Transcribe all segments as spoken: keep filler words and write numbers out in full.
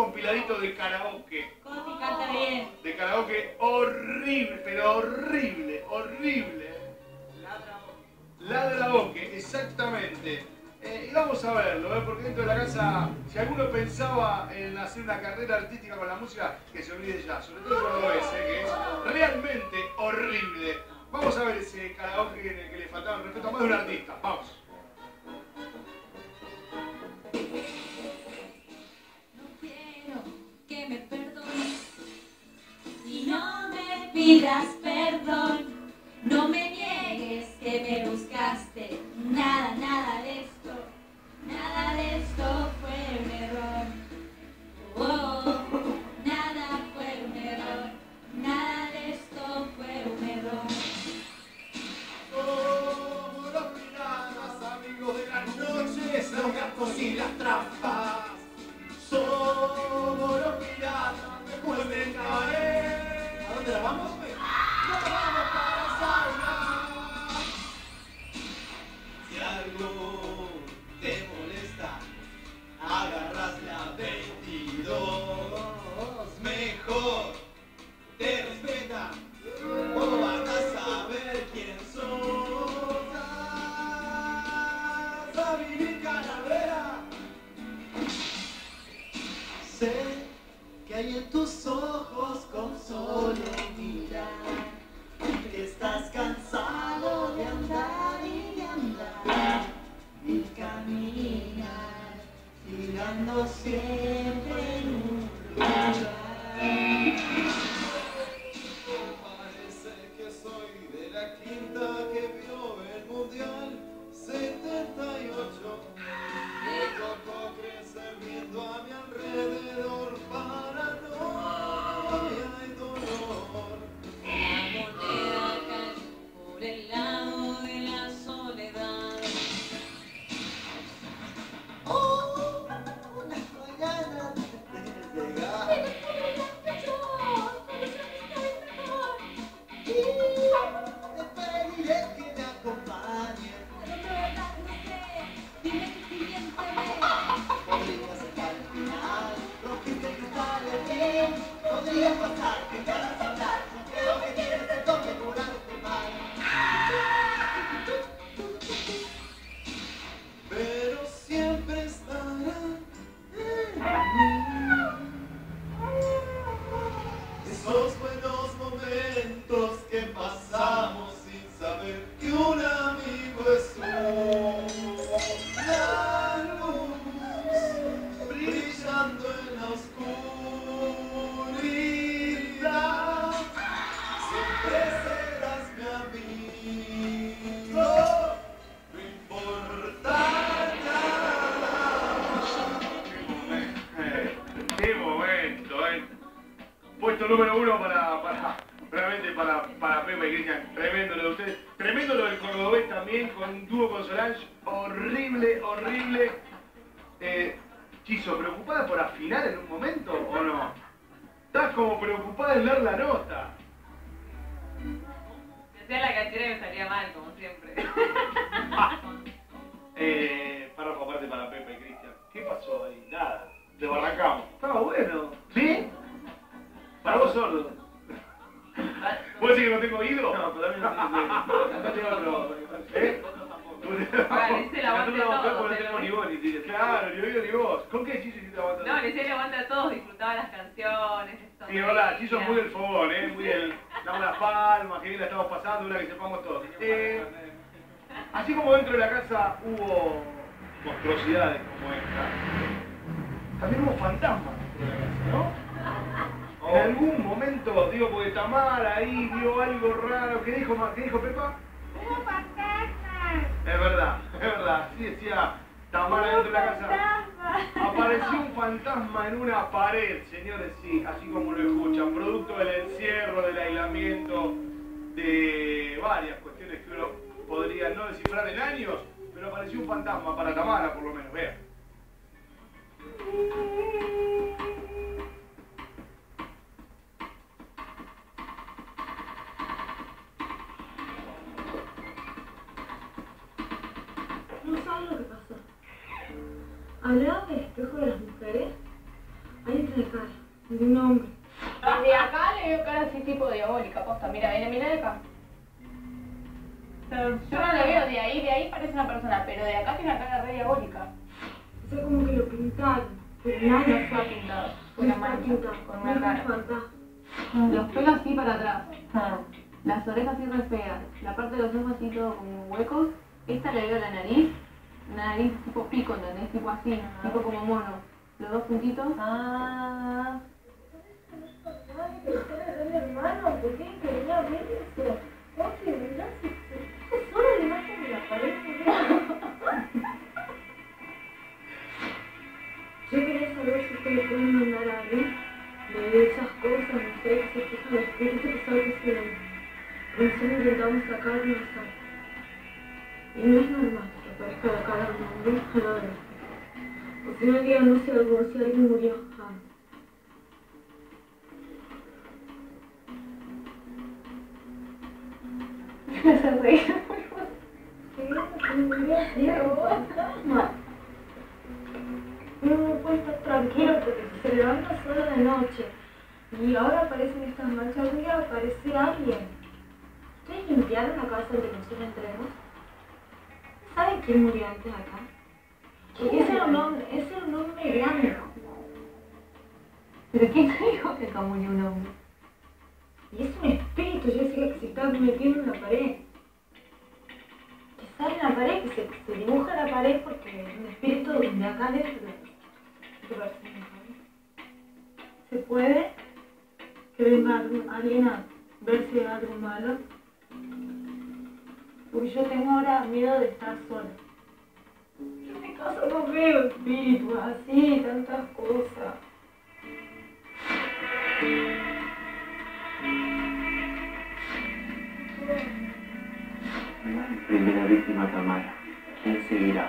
compiladito de karaoke. Coti canta bien. De karaoke horrible, pero horrible, horrible. Ladraoke, exactamente. Eh, y vamos a verlo, ¿eh? Porque dentro de la casa, si alguno pensaba en hacer una carrera artística con la música, que se olvide ya, sobre todo el cordobés, ¿eh? Que es realmente horrible. Vamos a ver ese karaoke en el que le faltaba el respeto a más de un artista. Vamos. No quiero que me perdones y no me pidas perdón. No me niegues que me buscaste. Nada, nada de esto, nada de esto fue un error. Oh, nada fue un error, nada de esto fue un error. Somos los piratas, amigos de las noches, los gatos y las trampas. Somos los piratas, después del cabaret. ¿A dónde la vamos? ¡Nos vamos para Sauna! Si algo te molesta, agarras la veintidós. Mejor te respeta, o van a saber quién sos. A vivir Calavera. Sé que hay en tus ojos con solo mirar que estás cansado de andar y de andar y caminar, girando siempre en un lugar. Parece que soy de la quinta que vio el Mundial setenta y ocho. Me tocó crecer viendo a mi alrededor paranoia y dolor. La moneda cayó por el lado de la soledad. Oh, unas mañanas de llegar. Y te pediré que me acompañes. Podría sacar el final, rompiste el cristal de bien. Podría pasar que ya vas a hablar. No creo que tienes el don de curarte mal. Pero siempre estará en mí esos buenos momentos que pasamos sin saber que un amigo es una luz brillando en la oscuridad. Siempre serás mi amigo, no importa nada. Qué momento, eh. Puesto número uno para, para, realmente para, para Pepa y Cristian. Tremendo lo de ustedes. Tremendo lo del cordobés también, con un dúo con Solange. Horrible, horrible. Eh, Chizo, ¿preocupada por afinar en un momento o no? Estás como preocupada en leer la nota. Decía la canchera y me salía mal, como siempre. eh, párrafo aparte para Pepa y Cristian. ¿Qué pasó ahí? Nada. Desbarrancamos. Estaba bueno. ¿Sí? Para vos sordo. ¿Vos decís que no tengo oído? No, todavía no tengo oído. Acá tengo otro. ¿Eh? Ah, le hice el aguante a todos. No tengo ni voz ni tiene. Claro, ni oído ni voz. ¿Con qué Chizo hiciste aguante? No, le hice el aguante a todos, disfrutaba las canciones. Sí, es verdad, Chizo es muy del fogón, ¿eh? Muy del... Damos las palmas, que bien la estamos pasando, una que sepamos todos. Eh, así como dentro de la casa hubo monstruosidades como esta, también hubo fantasmas dentro de la casa, ¿no? En algún momento, digo, porque Tamara ahí vio algo raro. ¿Qué dijo, ¿Qué dijo Pepa? ¡Hubo fantasmas! Es verdad, es verdad. Sí decía Tamara dentro de la casa. Apareció un fantasma en una pared, señores, sí, así como lo escuchan. Producto del encierro, del aislamiento, de varias cuestiones que uno podría no descifrar en años, pero apareció un fantasma para Tamara, por lo menos. Vean. ¿No saben lo que pasó? Al lado del espejo de las mujeres hay un de cara, de un hombre. Desde acá le veo cara así tipo diabólica, posta. Mira, mira, mira de acá. Yo no le veo de ahí, de ahí parece una persona, pero de acá tiene una cara re diabólica. O sea, como que lo pintaron, pero nada No está pintado, con una mancha, con una cara. Los pelos así para atrás. Las orejas así re feas. La parte de los ojos así todo como huecos. Esta le veo la nariz. Una nariz tipo pico, ¿entendés? Tipo así, tipo como mono. Los dos puntitos. Ah. Ay, pero está de hermano, ¿por qué quería ver eso? Oye, ¿verdad? Se puso sola la imagen de la pared. Yo quería saber si ustedes pueden mandar a alguien de esas cosas, no sé, que se fija el espíritu, que sabe que se ven. Recién intentamos sacar y no sale. Y no es normal que aparezca la cara de un hombre al lado de él. O si no, digan, no sé, algo, si alguien murió. Ah. Se reía. Uno no puede estar tranquilo porque si se levanta solo de noche y ahora aparecen estas manchas, voy a aparecer alguien. ¿Ustedes limpiaron la casa de que nosotros entremos? ¿Saben quién murió antes acá? Porque ese era un hombre, ese era un hombre grande. ¿Pero quién dijo que acá murió un hombre? Y es un espíritu, Jessica, que se está metiendo en la pared. Que sale en la pared, que se, se dibuja en la pared porque es un espíritu de acá adentro. ¿Qué parece? ¿Se puede que venga algún- alguien a ver si hay algo malo? Porque yo tengo ahora miedo de estar sola. Yo en mi casa no veo espíritus así, tantas cosas. Primera víctima, Tamara. ¿Quién seguirá?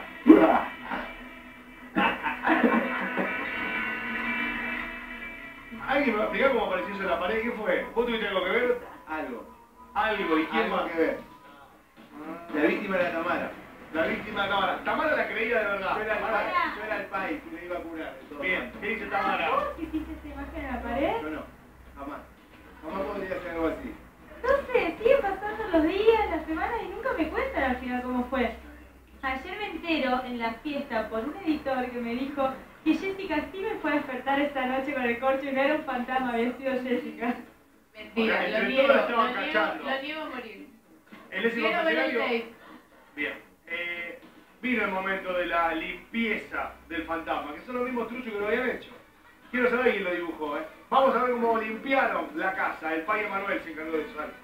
¿Alguien me va a explicar cómo apareció eso en la pared? ¿Qué fue? ¿Vos tuviste algo que ver? Algo. Algo. ¿Y quién Algo más? que ver. La víctima era Tamara. La víctima de Tamara. Tamara la creía de verdad. Yo era el Tamara- pai, yo era el pai que le iba a curar. de todo. Bien, ¿qué dice Tamara? ¿Vos hiciste esa imagen en la pared? Yo no. Jamás. Jamás podría hacer algo así. No sé, siguen pasando los días, las semanas y nunca me cuentan al final cómo fue. Ayer me entero en la fiesta por un editor que me dijo que Jessica sí me fue a despertar esta noche con el corcho y no era un fantasma, había sido Jessica. Mentira, O sea, lo entre niego, todos la estaban lo niego, cachando. lo niego a morir. En ese Quiero ver el confesionario. tape. Bien. Eh, vino el momento de la limpieza del fantasma, que son los mismos truchos que lo habían hecho. Quiero saber quién lo dibujó, ¿eh? Vamos a ver cómo limpiaron la casa. El pai Emanuel se encargó de eso. Dale.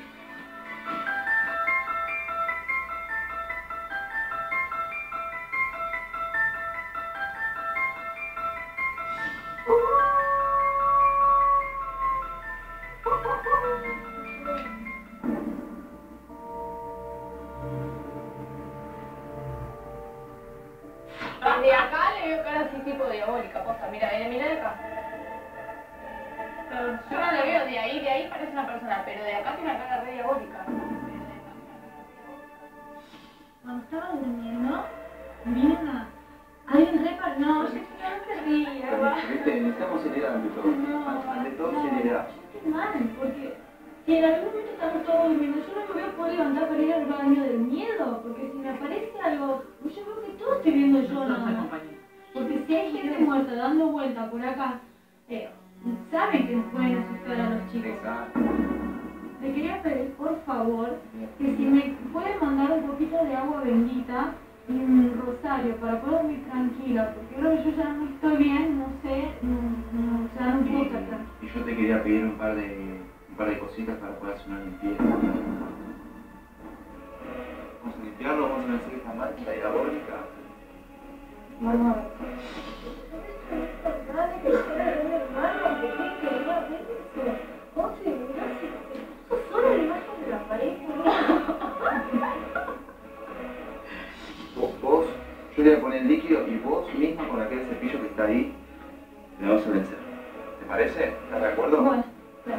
Desde acá le veo cara así tipo diabólica, posta. Mira, mira, mira de acá. Yo no le veo de ahí, de ahí parece una persona, pero de acá tiene una cara re diabólica. Cuando estaba durmiendo, vino una... Alguien re para... No, Jessica, no te rías, va. Viste, necesitamos seriedad ante todo. No, Ante todo, no, seriedad. yo estoy mal, porque si en algún momento estamos todos durmiendo, yo no me voy a poder levantar para ir al baño del miedo, porque si me aparece algo, yo creo que todo estoy viendo yo nada más. Porque si hay gente muerta dando vuelta por acá, eh, saben que nos pueden asustar a los chicos. Exacto. Le quería pedir, por favor, que si me pueden mandar un poquito de agua bendita y un rosario para poder dormir tranquila, porque creo que yo ya no estoy bien, no sé, no, no, ya no puedo estar tranquila. Y yo te quería pedir un par de, un par de cositas para poder hacer una limpieza. Vamos a limpiarlo, vamos a hacer esta mancha diabólica. Vamos a ver. Dale, que sea de mi hermano, que tiene que venir a ver eso. José, mirá, se se puso sola la imagen de la pared. Vos, vos, yo le voy a poner el líquido y vos misma con aquel cepillo que está ahí, le vamos a vencer. ¿Te parece? ¿Estás de acuerdo? Bueno, claro.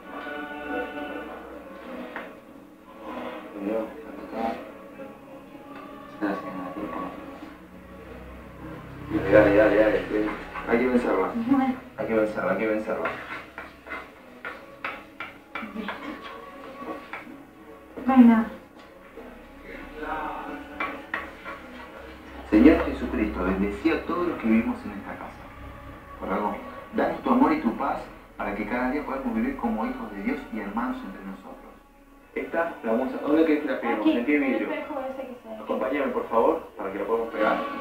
Cuidado, acá. Se está haciendo la tira. Dale, dale, dale, dale. Hay que vencerla. Hay que vencerla, hay que vencerla. Venga. Señor Jesucristo, bendecí a todos los que vivimos en esta casa. Por algo, danos tu amor y tu paz para que cada día podamos vivir como hijos de Dios y hermanos entre nosotros. Esta la vamos a... ¿Dónde querés que la peguemos? Aquí, ¿En qué el vidrio? espejo ese que se... Acompáñame, por favor, para que lo podamos pegar.